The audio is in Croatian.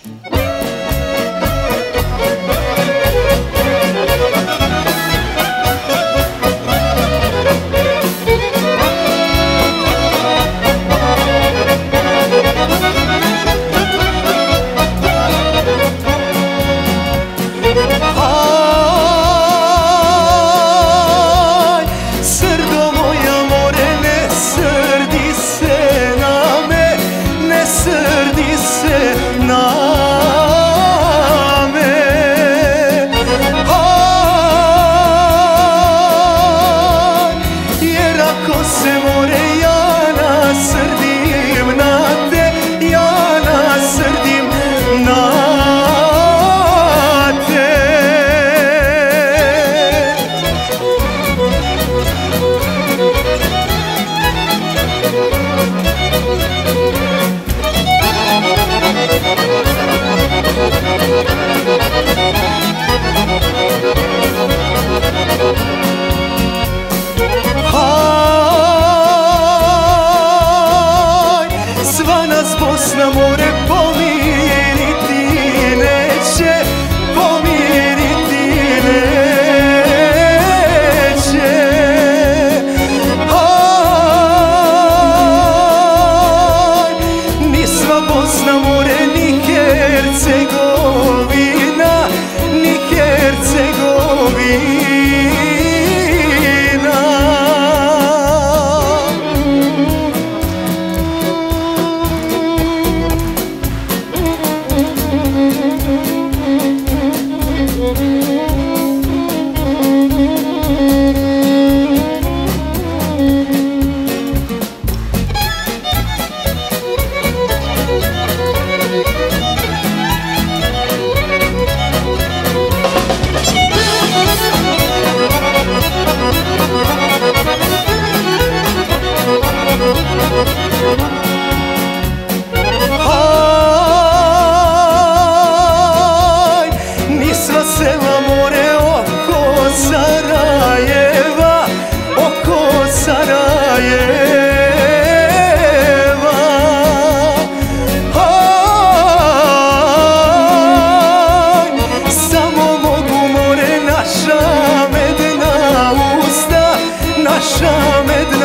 Na more pomiriti neće, pomiriti neće. Ni sva Bosna more, ni Hercegovina, ni Hercegovina. Ni sva sela more oko Sarajeva, oko Sarajeva. Samo mogu more naša medna usta, naša medna